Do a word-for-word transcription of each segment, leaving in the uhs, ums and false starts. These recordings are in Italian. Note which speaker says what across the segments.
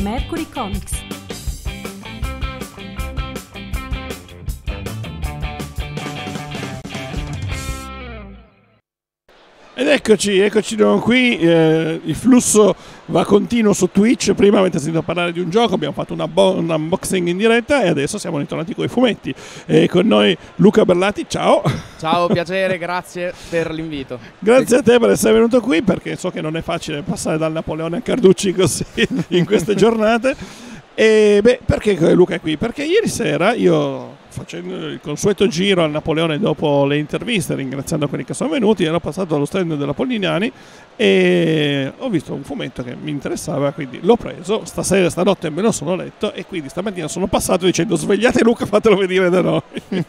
Speaker 1: Mercury Comics.
Speaker 2: Ed eccoci, eccoci di nuovo qui, eh, il flusso va continuo su Twitch. Prima avete sentito parlare di un gioco, abbiamo fatto una bo- un unboxing in diretta e adesso siamo ritornati con i fumetti. E con noi Luca Berlati, ciao!
Speaker 3: Ciao, piacere, grazie per l'invito.
Speaker 2: Grazie a te per essere venuto qui, perché so che non è facile passare dal Napoleone a Carducci così in queste giornate. E beh, perché Luca è qui? Perché ieri sera io, facendo il consueto giro al Napoleone dopo le interviste, ringraziando quelli che sono venuti, ero passato allo stand della Polignani e ho visto un fumetto che mi interessava, quindi l'ho preso. Stasera, stanotte me lo sono letto e quindi stamattina sono passato dicendo: svegliate Luca, fatelo vedere da noi.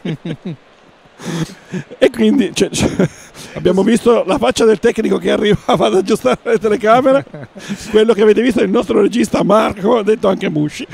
Speaker 2: E quindi cioè, cioè, abbiamo visto la faccia del tecnico che arrivava ad aggiustare le telecamere. Quello che avete visto è il nostro regista Marco, detto anche Musci.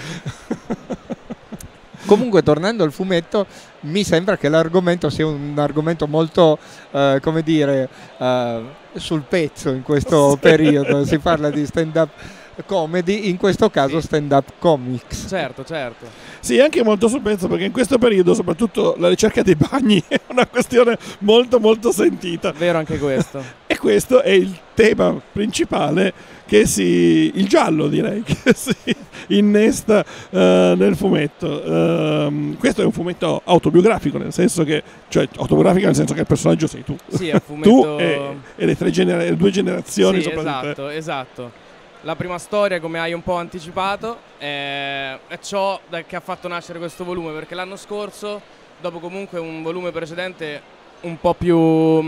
Speaker 4: Comunque, tornando al fumetto, mi sembra che l'argomento sia un argomento molto, eh, come dire, eh, sul pezzo in questo sì. periodo. Si parla di stand-up comedy, in questo caso stand-up comics.
Speaker 3: Certo, certo.
Speaker 2: Sì, anche molto sul pezzo, perché in questo periodo soprattutto la ricerca dei bagni è una questione molto molto sentita.
Speaker 3: Vero anche questo.
Speaker 2: E questo è il tema principale che si, il giallo direi, che si innesta uh, nel fumetto. Uh, questo è un fumetto autobiografico, nel senso che, cioè autobiografico nel senso che il personaggio sei tu.
Speaker 3: Sì, è un fumetto...
Speaker 2: tu e, e le, tre genera- le due generazioni
Speaker 3: sì,
Speaker 2: soprattutto.
Speaker 3: Esatto, esatto. La prima storia, come hai un po' anticipato, è, è ciò che ha fatto nascere questo volume, perché l'anno scorso, dopo comunque un volume precedente un po' più,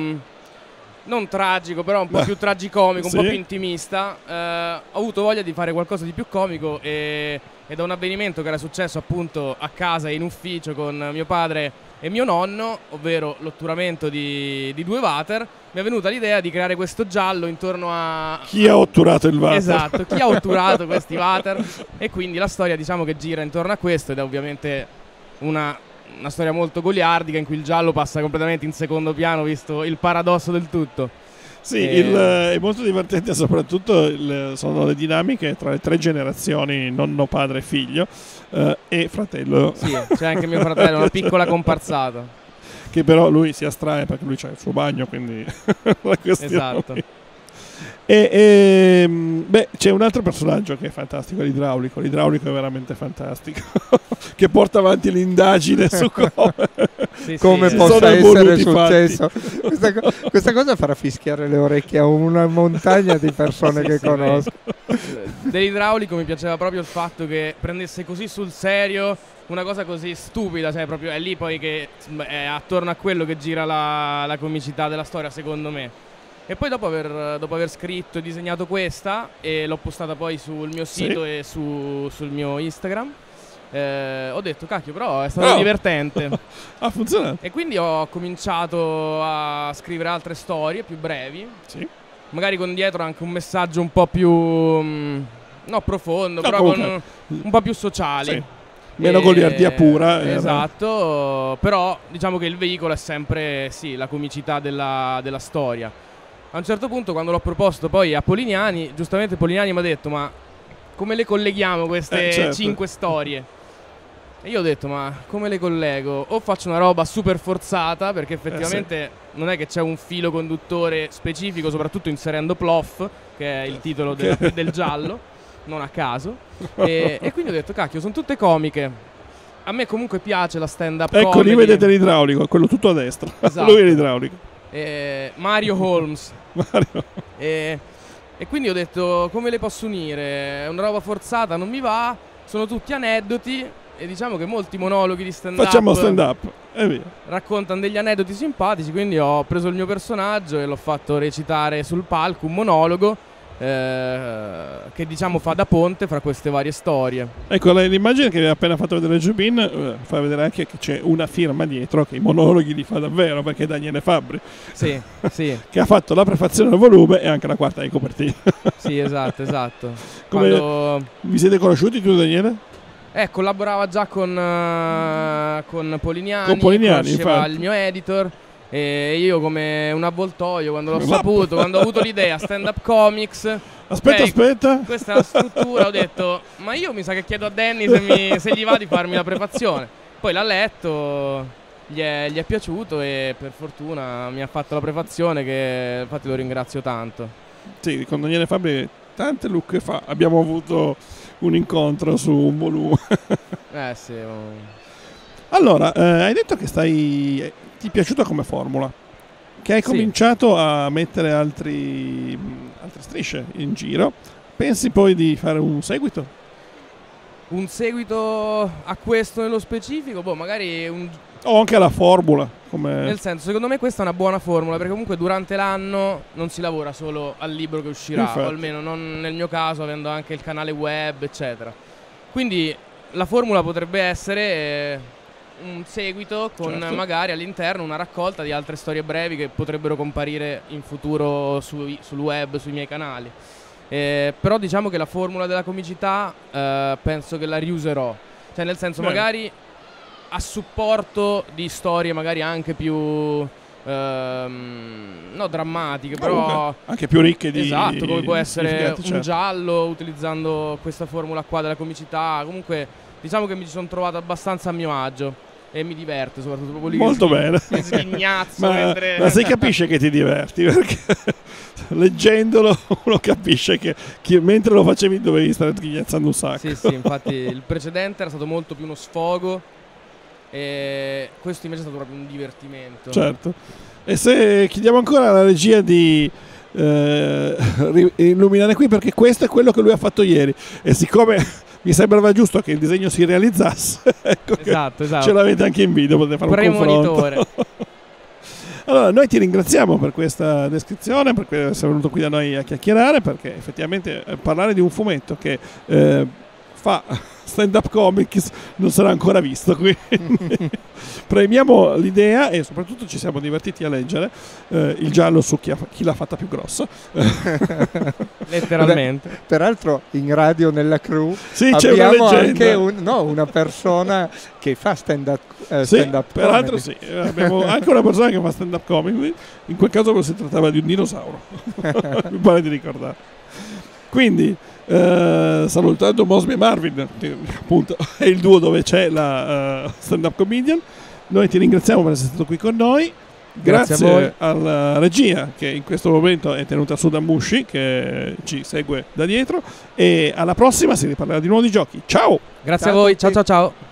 Speaker 3: non tragico, però un po' Beh, più tragicomico,
Speaker 2: sì.
Speaker 3: un po' più intimista, eh, ho avuto voglia di fare qualcosa di più comico e, e da un avvenimento che era successo appunto a casa in ufficio con mio padre e mio nonno, ovvero l'otturamento di, di due water, mi è venuta l'idea di creare questo giallo intorno a...
Speaker 2: Chi ha otturato il water?
Speaker 3: Esatto, chi ha otturato questi water. E quindi la storia, diciamo, che gira intorno a questo, ed è ovviamente una, una storia molto goliardica in cui il giallo passa completamente in secondo piano, visto il paradosso del tutto.
Speaker 2: Sì,
Speaker 3: e...
Speaker 2: il, è molto divertente soprattutto il, sono le dinamiche tra le tre generazioni, nonno, padre, figlio eh, e fratello.
Speaker 3: Sì, c'è anche mio fratello, una piccola comparsata.
Speaker 2: Che però lui si astrae perché lui c'ha il suo bagno, quindi la questione.
Speaker 3: Esatto.
Speaker 2: E, e beh, c'è un altro personaggio che è fantastico, l'idraulico. L'idraulico è veramente fantastico, che porta avanti l'indagine su come,
Speaker 4: sì, come sì, possa essere successo. Questa, questa cosa farà fischiare le orecchie a una montagna di persone sì, che sì, conosco.
Speaker 3: Dell'idraulico mi piaceva proprio il fatto che prendesse così sul serio una cosa così stupida, cioè proprio è lì poi che è attorno a quello che gira la, la comicità della storia, secondo me. E poi dopo aver, dopo aver scritto e disegnato questa, e l'ho postata poi sul mio sito sì. e su, sul mio Instagram, eh, ho detto cacchio, però è stato oh. divertente.
Speaker 2: Ha funzionato.
Speaker 3: E quindi ho cominciato a scrivere altre storie più brevi,
Speaker 2: sì.
Speaker 3: magari con dietro anche un messaggio un po' più mh, no profondo, no, però con, un po' più sociale.
Speaker 2: Sì. Meno e... goliardia pura.
Speaker 3: Esatto, però diciamo che il veicolo è sempre sì, la comicità della, della storia. A un certo punto, quando l'ho proposto poi a Polignani, giustamente Polignani mi ha detto: ma come le colleghiamo queste eh, certo. cinque storie? E io ho detto: ma come le collego? O faccio una roba super forzata, perché effettivamente eh, sì. non è che c'è un filo conduttore specifico, soprattutto inserendo Plof, che è il titolo del, del giallo, non a caso. E, e quindi ho detto cacchio, sono tutte comiche. A me comunque piace la stand-up
Speaker 2: ecco,
Speaker 3: comedy.
Speaker 2: Lì vedete l'idraulico, quello tutto a destra.
Speaker 3: Esatto.
Speaker 2: Lui è l'idraulico.
Speaker 3: Eh, Mario Holmes.
Speaker 2: Mario.
Speaker 3: E, e quindi ho detto: come le posso unire? È una roba forzata, non mi va. Sono tutti aneddoti. E diciamo che molti monologhi di stand-up
Speaker 2: facciamo stand-up e via.
Speaker 3: Raccontano degli aneddoti simpatici. Quindi ho preso il mio personaggio e l'ho fatto recitare sul palco un monologo Eh, che diciamo fa da ponte fra queste varie storie.
Speaker 2: Ecco, l'immagine che vi ha appena fatto vedere Giubin eh, fa vedere anche che c'è una firma dietro che i monologhi li fa davvero, perché è Daniele Fabbri,
Speaker 3: sì, sì.
Speaker 2: che ha fatto la prefazione al volume e anche la quarta di copertina.
Speaker 3: Sì, esatto, esatto.
Speaker 2: Come
Speaker 3: Quando...
Speaker 2: vi siete conosciuti tu, Daniele?
Speaker 3: Eh, collaborava già con, uh, con Polignani,
Speaker 2: con Polignani
Speaker 3: conosceva il mio editor. E io come un avvoltoio, quando l'ho saputo, quando ho avuto l'idea stand-up comics,
Speaker 2: Aspetta,
Speaker 3: Ok,
Speaker 2: aspetta.
Speaker 3: Questa è la struttura, ho detto, ma io mi sa che chiedo a Danny se, mi, se gli va di farmi la prefazione. Poi l'ha letto, gli è, gli è piaciuto e per fortuna mi ha fatto la prefazione, che infatti lo ringrazio tanto.
Speaker 2: Sì, con Daniele Fabbri tante lucche fa abbiamo avuto un incontro su un volume.
Speaker 3: Eh sì. oh.
Speaker 2: Allora, eh, hai detto che stai ti è piaciuta come formula, che hai
Speaker 3: Sì.
Speaker 2: cominciato a mettere altri, altre strisce in giro. Pensi poi di fare un seguito?
Speaker 3: Un seguito a questo nello specifico, boh, magari un,
Speaker 2: O anche alla formula? Come...
Speaker 3: nel senso, secondo me questa è una buona formula, perché comunque durante l'anno non si lavora solo al libro che uscirà,
Speaker 2: Infatti.
Speaker 3: o almeno non nel mio caso, avendo anche il canale web, eccetera. Quindi la formula potrebbe essere eh, un seguito con
Speaker 2: Certo.
Speaker 3: magari all'interno una raccolta di altre storie brevi che potrebbero comparire in futuro su- sul web, sui miei canali. Eh, però diciamo che la formula della comicità eh, penso che la riuserò, cioè nel senso
Speaker 2: Bene.
Speaker 3: magari a supporto di storie magari anche più ehm, no drammatiche, però
Speaker 2: Comunque, anche più ricche di
Speaker 3: esatto, come può
Speaker 2: di
Speaker 3: essere
Speaker 2: significati,
Speaker 3: un
Speaker 2: certo.
Speaker 3: giallo utilizzando questa formula qua della comicità. Comunque diciamo che mi ci sono trovato abbastanza a mio agio e mi diverte, soprattutto proprio lì.
Speaker 2: Molto
Speaker 3: che
Speaker 2: bene.
Speaker 3: mi sghignazzo
Speaker 2: ma,
Speaker 3: mentre...
Speaker 2: ma si capisce che ti diverti, perché leggendolo uno capisce che, che mentre lo facevi dovevi stare sghignazzando un sacco.
Speaker 3: Sì, sì, infatti il precedente era stato molto più uno sfogo e questo invece è stato proprio un divertimento.
Speaker 2: Certo. E se chiediamo ancora alla regia di eh, ri- illuminare qui, perché questo è quello che lui ha fatto ieri, e siccome mi sembrava giusto che il disegno si realizzasse, ecco che
Speaker 3: Esatto, esatto.
Speaker 2: ce l'avete anche in video, potete fare un confronto.
Speaker 3: Premonitore.
Speaker 2: Allora, noi ti ringraziamo per questa descrizione, per essere venuto qui da noi a chiacchierare, perché effettivamente eh, parlare di un fumetto che eh, fa stand-up comics non sarà ancora visto, quindi premiamo l'idea e soprattutto ci siamo divertiti a leggere eh, il giallo su chi, ha, chi l'ha fatta più grossa.
Speaker 3: Letteralmente.
Speaker 4: Peraltro in radio nella crew
Speaker 2: Sì, c'è una
Speaker 4: abbiamo
Speaker 2: leggenda.
Speaker 4: anche un, no, una persona che fa stand-up, eh,
Speaker 2: Sì,
Speaker 4: stand-up
Speaker 2: peraltro
Speaker 4: comedy.
Speaker 2: sì, abbiamo anche una persona che fa stand-up comedy, in quel caso si trattava di un dinosauro, mi pare di ricordare. Quindi, eh, salutando Mosby e Marvin, che appunto è il duo dove c'è la uh, stand-up comedian, noi ti ringraziamo per essere stato qui con noi.
Speaker 3: Grazie
Speaker 2: Grazie,
Speaker 3: a voi.
Speaker 2: alla regia che in questo momento è tenuta su da Mushi, che ci segue da dietro, e alla prossima si riparlerà di nuovo di giochi. Ciao!
Speaker 3: Grazie
Speaker 4: Ciao
Speaker 3: a
Speaker 4: a
Speaker 3: voi,
Speaker 4: tutti.
Speaker 3: ciao ciao ciao.